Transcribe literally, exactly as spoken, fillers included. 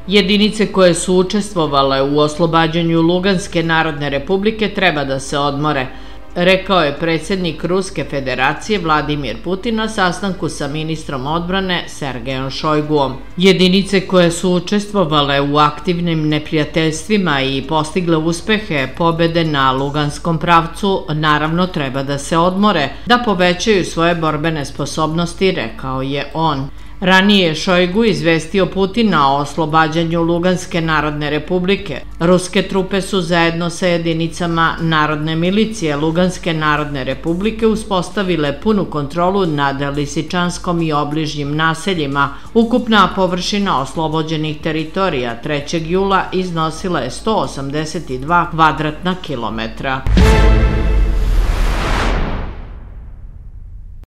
Jedinice koje su učestvovale u oslobađanju Luganske narodne republike treba da se odmore, rekao je predsjednik Ruske federacije Vladimir Putin na sastanku sa ministrom odbrane Sergejom Šojguom. Jedinice koje su učestvovale u aktivnim neprijateljstvima i postigle uspehe pobede na Luganskom pravcu naravno treba da se odmore, da povećaju svoje borbene sposobnosti, rekao je on. Ranije je Šojgu izvestio Putina o oslobađanju Luganske narodne republike. Ruske trupe su zajedno sa jedinicama narodne milicije Luganske narodne republike uspostavile punu kontrolu nad Lisičanskom i obližnjim naseljima. Ukupna površina oslobođenih teritorija trećeg jula iznosila je sto osamdeset dva kvadratna kilometra.